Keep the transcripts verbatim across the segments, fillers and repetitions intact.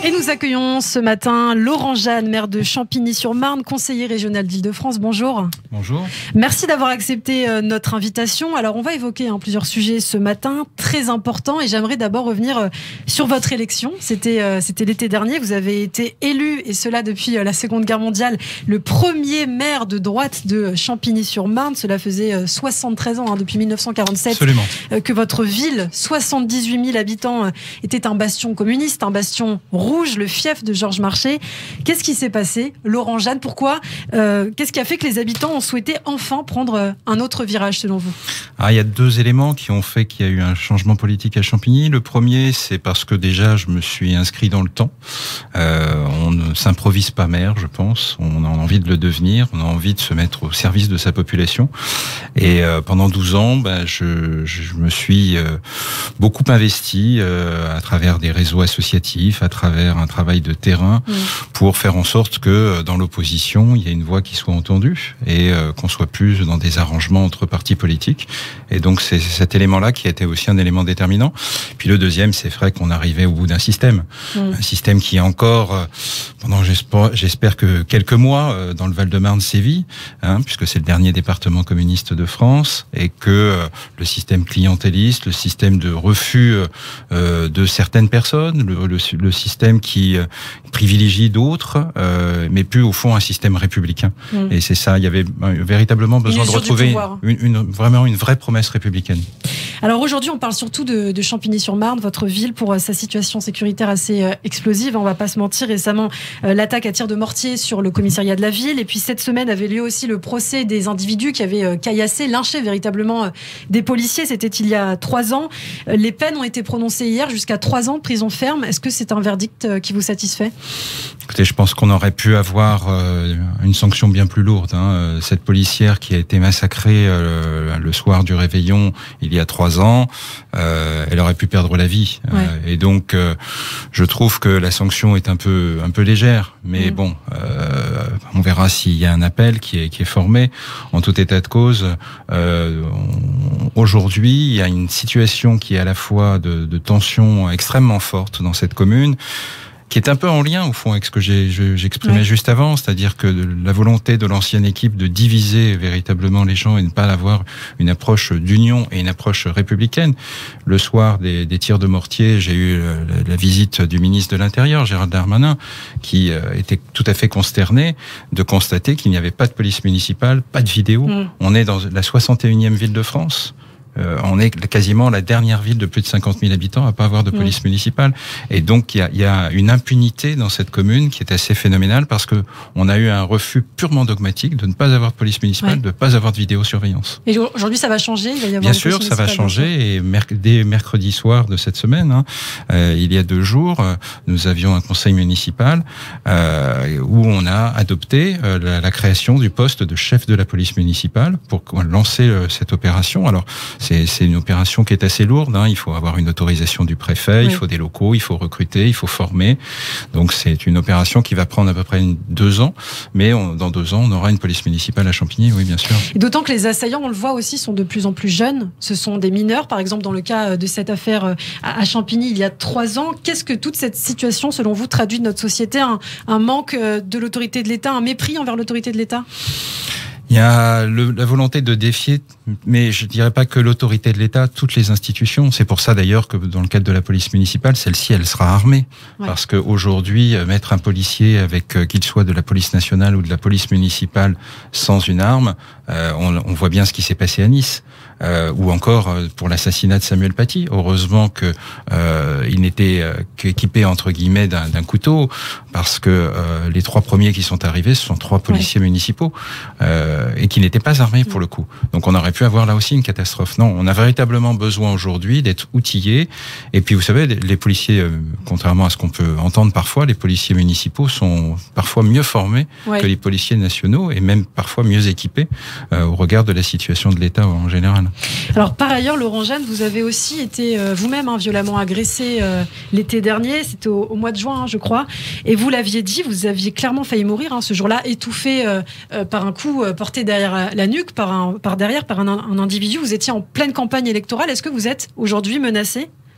Et nous accueillons ce matin Laurent Jeanne, maire de Champigny-sur-Marne, conseiller régional d'Île-de-France. Bonjour. Bonjour. Merci d'avoir accepté notre invitation. Alors, on va évoquer hein, plusieurs sujets ce matin, très importants. Et j'aimerais d'abord revenir sur votre élection. C'était euh, c'était l'été dernier. Vous avez été élu, et cela depuis la Seconde Guerre mondiale, le premier maire de droite de Champigny-sur-Marne. Cela faisait soixante-treize ans, hein, depuis mille neuf cent quarante-sept. Absolument. Euh, que votre ville, soixante-dix-huit mille habitants, euh, était un bastion communiste, un bastion rouge, le fief de Georges Marchais. Qu'est-ce qui s'est passé, Laurent Jeanne? Pourquoi euh, Qu'est-ce qui a fait que les habitants ont souhaité enfin prendre un autre virage, selon vous? Ah, il y a deux éléments qui ont fait qu'il y a eu un changement politique à Champigny. Le premier, c'est parce que déjà, je me suis inscrit dans le temps. Euh, on ne s'improvise pas maire, je pense. On a envie de le devenir. On a envie de se mettre au service de sa population. Et euh, pendant douze ans, bah, je, je me suis euh, beaucoup investi euh, à travers des réseaux associatifs, à travers un travail de terrain, mmh. pour faire en sorte que dans l'opposition, il y ait une voix qui soit entendue et euh, qu'on soit plus dans des arrangements entre partis politiques. Et donc c'est cet élément-là qui a été aussi un élément déterminant. Puis le deuxième, c'est vrai qu'on arrivait au bout d'un système, mmh. un système qui encore, euh, pendant j'espère, j'espère que quelques mois, euh, dans le Val-de-Marne sévit, hein, puisque c'est le dernier département communiste de France, et que euh, le système clientéliste, le système de refus euh, de certaines personnes, le, le, le système qui euh, privilégie d'autres, euh, mais plus au fond un système républicain. Mmh. Et c'est ça, il y avait euh, véritablement besoin de retrouver une, une, vraiment une vraie promesse républicaine. Alors aujourd'hui, on parle surtout de, de Champigny-sur-Marne, votre ville, pour euh, sa situation sécuritaire assez euh, explosive. On ne va pas se mentir, récemment, euh, l'attaque à tir de mortier sur le commissariat de la ville. Et puis cette semaine avait lieu aussi le procès des individus qui avaient euh, caillassé, lynché véritablement euh, des policiers. C'était il y a trois ans. Euh, les peines ont été prononcées hier, jusqu'à trois ans de prison ferme. Est-ce que c'est un verdict euh, qui vous satisfait? Écoutez, je pense qu'on aurait pu avoir euh, une sanction bien plus lourde. Hein. Cette policière qui a été massacrée euh, le soir du réveillon il y a trois ans, euh, elle aurait pu perdre la vie. Ouais. Euh, et donc, euh, je trouve que la sanction est un peu un peu légère. Mais mmh. bon, euh, on verra s'il y a un appel qui est qui est formé. En tout état de cause, euh, on, aujourd'hui, il y a une situation qui est à la fois de, de tension extrêmement forte dans cette commune, qui est un peu en lien, au fond, avec ce que j'ai, je, j'exprimais ouais. juste avant, c'est-à-dire que la volonté de l'ancienne équipe de diviser véritablement les gens et ne pas avoir une approche d'union et une approche républicaine. Le soir des, des tirs de mortier, j'ai eu la, la visite du ministre de l'Intérieur, Gérald Darmanin, qui euh, était tout à fait consterné de constater qu'il n'y avait pas de police municipale, pas de vidéo. Mmh. On est dans la soixante et unième ville de France. Euh, on est quasiment la dernière ville de plus de cinquante mille habitants à pas avoir de police mmh. municipale. Et donc, il y a, y a une impunité dans cette commune qui est assez phénoménale parce que on a eu un refus purement dogmatique de ne pas avoir de police municipale, ouais. de ne pas avoir de vidéosurveillance. Et aujourd'hui, ça va changer? Il va y avoir Bien sûr, ça va changer. Et merc- dès mercredi soir de cette semaine, hein, euh, il y a deux jours, euh, nous avions un conseil municipal euh, où on a adopté euh, la, la création du poste de chef de la police municipale pour lancer euh, cette opération. Alors, C'est, c'est une opération qui est assez lourde. Hein. Il faut avoir une autorisation du préfet, oui. il faut des locaux, il faut recruter, il faut former. Donc c'est une opération qui va prendre à peu près deux ans. Mais on, dans deux ans, on aura une police municipale à Champigny, oui, bien sûr. Et d'autant que les assaillants, on le voit aussi, sont de plus en plus jeunes. Ce sont des mineurs. Par exemple, dans le cas de cette affaire à Champigny, il y a trois ans. Qu'est-ce que toute cette situation, selon vous, traduit de notre société? Un, un manque de l'autorité de l'État, un mépris envers l'autorité de l'État? Il y a le, la volonté de défier, mais je dirais pas que l'autorité de l'État, toutes les institutions. C'est pour ça d'ailleurs que dans le cadre de la police municipale, celle-ci, elle sera armée. Ouais. Parce qu'aujourd'hui, mettre un policier avec, euh, qu'il soit de la police nationale ou de la police municipale, sans une arme, euh, on, on voit bien ce qui s'est passé à Nice. Euh, ou encore euh, pour l'assassinat de Samuel Paty. Heureusement que euh, il n'était euh, qu'équipé entre guillemets d'un, d'un couteau, parce que euh, les trois premiers qui sont arrivés, ce sont trois policiers ouais. municipaux euh, et qui n'étaient pas armés pour le coup. Donc on aurait pu avoir là aussi une catastrophe. Non, on a véritablement besoin aujourd'hui d'être outillés. Et puis vous savez, les, les policiers, euh, contrairement à ce qu'on peut entendre parfois, les policiers municipaux sont parfois mieux formés ouais. que les policiers nationaux et même parfois mieux équipés euh, au regard de la situation de l'État en général. Alors par ailleurs, Laurent Jeanne, vous avez aussi été euh, vous-même hein, violemment agressé euh, l'été dernier, c'était au, au mois de juin, hein, je crois, et vous l'aviez dit, vous aviez clairement failli mourir hein, ce jour-là, étouffé euh, euh, par un coup euh, porté derrière la nuque, par, un, par derrière, par un, un individu. Vous étiez en pleine campagne électorale. Est-ce que vous êtes aujourd'hui menacé ?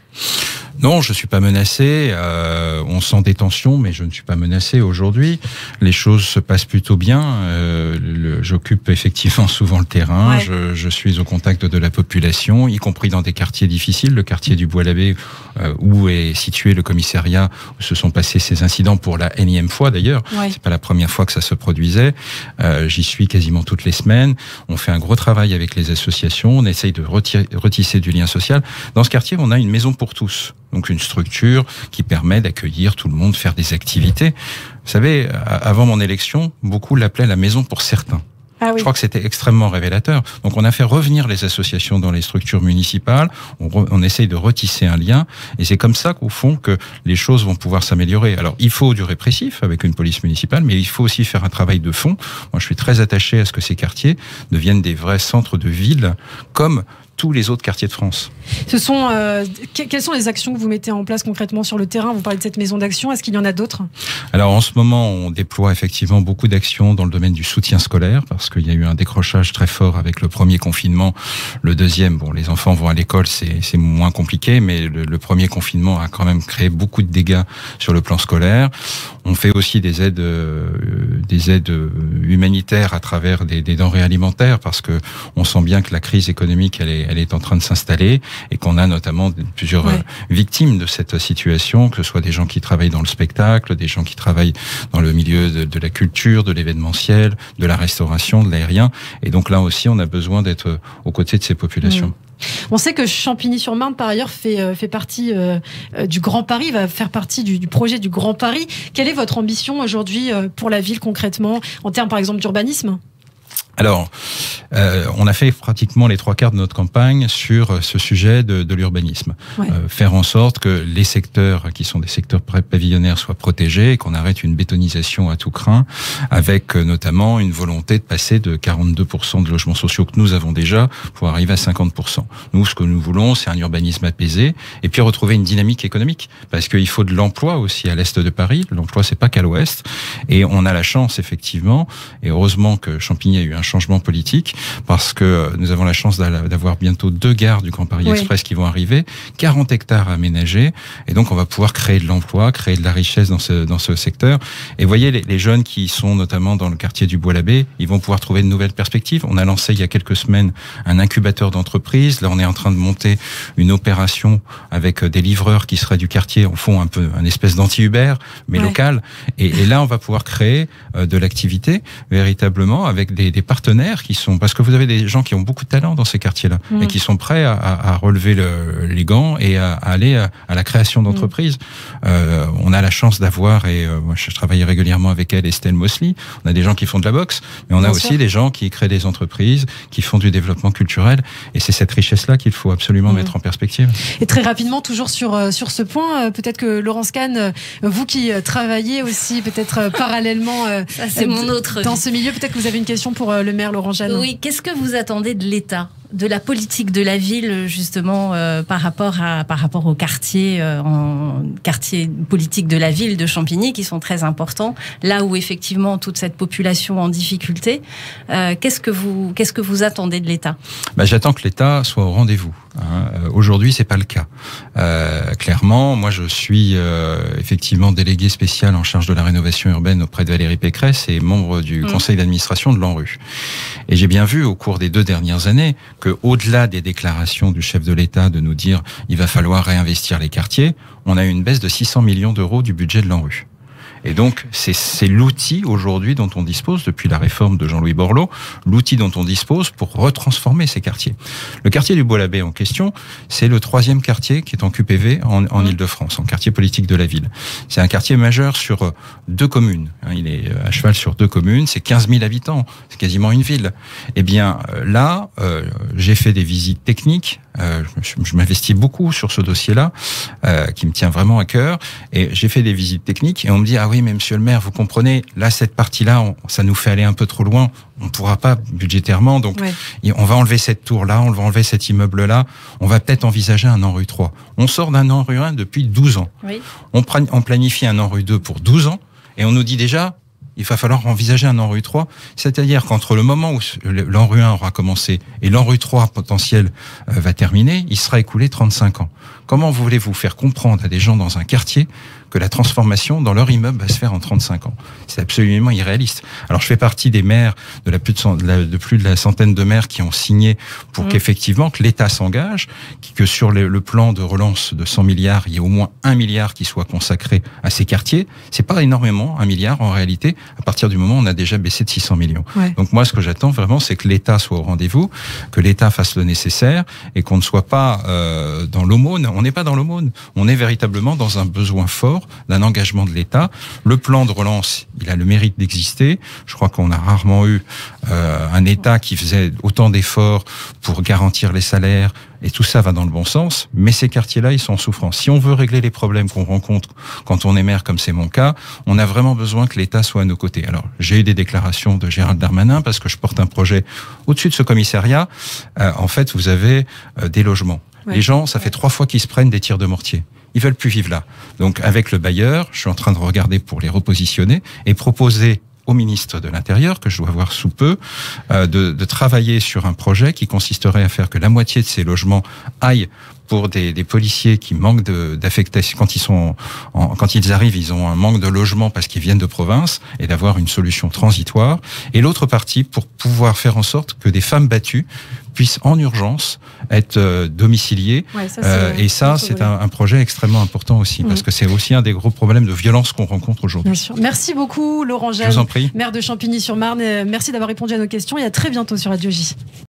Non, je suis pas menacé. Euh, on sent des tensions, mais je ne suis pas menacé aujourd'hui. Les choses se passent plutôt bien. Euh, le, j'occupe effectivement souvent le terrain. Ouais. Je, je suis au contact de la population, y compris dans des quartiers difficiles. Le quartier du Bois-l'Abbé, euh, où est situé le commissariat, où se sont passés ces incidents pour la énième fois d'ailleurs. Ouais. C'est pas la première fois que ça se produisait. Euh, j'y suis quasiment toutes les semaines. On fait un gros travail avec les associations. On essaye de retirer, retisser du lien social. Dans ce quartier, on a une maison pour tous. Donc une structure qui permet d'accueillir tout le monde, faire des activités. Vous savez, avant mon élection, beaucoup l'appelaient la maison pour certains. Ah oui. Je crois que c'était extrêmement révélateur. Donc on a fait revenir les associations dans les structures municipales, on, re, on essaye de retisser un lien, et c'est comme ça qu'au fond que les choses vont pouvoir s'améliorer. Alors il faut du répressif avec une police municipale, mais il faut aussi faire un travail de fond. Moi je suis très attaché à ce que ces quartiers deviennent des vrais centres de ville, comme tous les autres quartiers de France. Ce sont, euh, que, quelles sont les actions que vous mettez en place concrètement sur le terrain? Vous parlez de cette maison d'action, est-ce qu'il y en a d'autres? Alors en ce moment, on déploie effectivement beaucoup d'actions dans le domaine du soutien scolaire, parce qu'il y a eu un décrochage très fort avec le premier confinement. Le deuxième, bon, les enfants vont à l'école, c'est, c'est moins compliqué, mais le, le premier confinement a quand même créé beaucoup de dégâts sur le plan scolaire. On fait aussi des aides, euh, des aides humanitaires à travers des, des denrées alimentaires, parce que on sent bien que la crise économique, elle est elle est en train de s'installer et qu'on a notamment plusieurs ouais. victimes de cette situation, que ce soit des gens qui travaillent dans le spectacle, des gens qui travaillent dans le milieu de, de la culture, de l'événementiel, de la restauration, de l'aérien. Et donc là aussi, on a besoin d'être aux côtés de ces populations. Mmh. On sait que Champigny-sur-Marne, par ailleurs, fait, fait partie euh, du Grand Paris, va faire partie du, du projet du Grand Paris. Quelle est votre ambition aujourd'hui pour la ville concrètement, en termes par exemple d'urbanisme ? Alors, euh, on a fait pratiquement les trois quarts de notre campagne sur ce sujet de, de l'urbanisme. Ouais. Euh, faire en sorte que les secteurs qui sont des secteurs pavillonnaires soient protégés et qu'on arrête une bétonisation à tout crin, avec notamment une volonté de passer de quarante-deux pour cent de logements sociaux que nous avons déjà pour arriver à cinquante pour cent. Nous, ce que nous voulons, c'est un urbanisme apaisé et puis retrouver une dynamique économique, parce qu'il faut de l'emploi aussi à l'est de Paris. L'emploi, c'est pas qu'à l'ouest. Et on a la chance, effectivement, et heureusement que Champigny a eu un changement politique, parce que nous avons la chance d'avoir bientôt deux gares du Grand Paris oui. Express qui vont arriver, quarante hectares aménagés, et donc on va pouvoir créer de l'emploi, créer de la richesse dans ce, dans ce secteur. Et voyez, les, les jeunes qui sont notamment dans le quartier du Bois-l'Abbé, ils vont pouvoir trouver de nouvelles perspectives. On a lancé il y a quelques semaines un incubateur d'entreprise. Là, on est en train de monter une opération avec des livreurs qui seraient du quartier, en fond un peu un espèce d'anti-Uber, mais ouais. local. Et, et là, on va pouvoir créer euh, de l'activité véritablement avec des, des partenaires qui sont, parce que vous avez des gens qui ont beaucoup de talent dans ces quartiers-là mmh. et qui sont prêts à, à relever le, les gants et à, à aller à, à la création d'entreprises. Mmh. Euh, on a la chance d'avoir, et euh, moi je travaille régulièrement avec elle, Estelle Mosley. On a des gens qui font de la boxe, mais on Bien a sûr. aussi des gens qui créent des entreprises, qui font du développement culturel, et c'est cette richesse-là qu'il faut absolument mmh. mettre en perspective. Et très rapidement, toujours sur sur ce point, peut-être que Laurence Kahn, vous qui travaillez aussi peut-être parallèlement Ça, c'est mon autre dans ce milieu, peut-être que vous avez une question pour le maire Laurent Jeannot. Oui, qu'est-ce que vous attendez de l'État, de la politique de la ville, justement, euh, par rapport à par rapport aux quartiers, euh, en quartiers politiques de la ville de Champigny, qui sont très importants, là où effectivement toute cette population en difficulté. Euh, qu'est-ce que vous qu'est-ce que vous attendez de l'État? Bah, j'attends que l'État soit au rendez-vous. Hein. Euh, aujourd'hui, c'est pas le cas. Euh, clairement, moi, je suis euh, effectivement délégué spécial en charge de la rénovation urbaine auprès de Valérie Pécresse et membre du mmh. conseil d'administration de l'ANRU. Et j'ai bien vu au cours des deux dernières années que, au-delà des déclarations du chef de l'État de nous dire il va falloir réinvestir les quartiers, on a eu une baisse de six cents millions d'euros du budget de l'ANRU. Et donc, c'est, c'est l'outil aujourd'hui dont on dispose, depuis la réforme de Jean-Louis Borloo, l'outil dont on dispose pour retransformer ces quartiers. Le quartier du Bois-l'Abbé en question, c'est le troisième quartier qui est en Q P V en, en Île-de-France, en quartier politique de la ville. C'est un quartier majeur sur deux communes. Il est à cheval sur deux communes, c'est quinze mille habitants, c'est quasiment une ville. Eh bien, là, euh, j'ai fait des visites techniques. Euh, je, je m'investis beaucoup sur ce dossier-là, euh, qui me tient vraiment à cœur. Et j'ai fait des visites techniques et on me dit ah oui, mais monsieur le maire, vous comprenez, là cette partie-là, on, ça nous fait aller un peu trop loin. On ne pourra pas budgétairement, donc ouais. on va enlever cette tour-là, on va enlever cet immeuble-là. On va peut-être envisager un ANRU trois. On sort d'un ANRU un depuis douze ans. Oui. On, on planifie un ANRU deux pour douze ans et on nous dit déjà il va falloir envisager un ANRU trois, c'est-à-dire qu'entre le moment où l'ANRU un aura commencé et l'ANRU trois potentiel euh, va terminer, il sera écoulé trente-cinq ans. Comment voulez-vous faire comprendre à des gens dans un quartier que la transformation dans leur immeuble va se faire en trente-cinq ans? C'est absolument irréaliste. Alors je fais partie des maires, de, la plus de, cent, de, la, de plus de la centaine de maires qui ont signé pour mmh. qu'effectivement que l'État s'engage, que sur le, le plan de relance de cent milliards, il y ait au moins un milliard qui soit consacré à ces quartiers. C'est pas énormément, un milliard en réalité, à partir du moment où on a déjà baissé de six cents millions. Ouais. Donc moi ce que j'attends vraiment, c'est que l'État soit au rendez-vous, que l'État fasse le nécessaire et qu'on ne soit pas euh, dans l'aumône. On n'est pas dans l'aumône, on est véritablement dans un besoin fort d'un engagement de l'État. Le plan de relance, il a le mérite d'exister. Je crois qu'on a rarement eu euh, un État qui faisait autant d'efforts pour garantir les salaires, et tout ça va dans le bon sens, mais ces quartiers-là, ils sont en souffrance. Si on veut régler les problèmes qu'on rencontre quand on est maire, comme c'est mon cas, on a vraiment besoin que l'État soit à nos côtés. Alors, j'ai eu des déclarations de Gérald Darmanin, parce que je porte un projet au-dessus de ce commissariat. Euh, en fait, vous avez euh, des logements. Ouais. Les gens, ça fait trois fois qu'ils se prennent des tirs de mortier. Ils veulent plus vivre là. Donc, avec le bailleur, je suis en train de regarder pour les repositionner et proposer au ministre de l'Intérieur, que je dois voir sous peu, euh, de, de travailler sur un projet qui consisterait à faire que la moitié de ces logements aillent pour des, des policiers qui manquent de, d'affectation. Quand ils sont, en, quand ils arrivent, ils ont un manque de logement parce qu'ils viennent de province, et d'avoir une solution transitoire. Et l'autre partie pour pouvoir faire en sorte que des femmes battues puissent en urgence être euh, domiciliées. Ouais, ça, euh, et ça, c'est un, un projet extrêmement important aussi, mmh. parce que c'est aussi un des gros problèmes de violence qu'on rencontre aujourd'hui. Bien sûr. Merci beaucoup, Laurent Gelle, maire de Champigny-sur-Marne. Merci d'avoir répondu à nos questions et à très bientôt sur Radio J.